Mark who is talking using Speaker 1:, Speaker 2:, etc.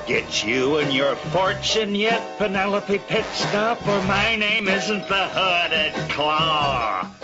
Speaker 1: get you and your fortune yet, Penelope Pitstop? Or my name isn't the Hooded Claw.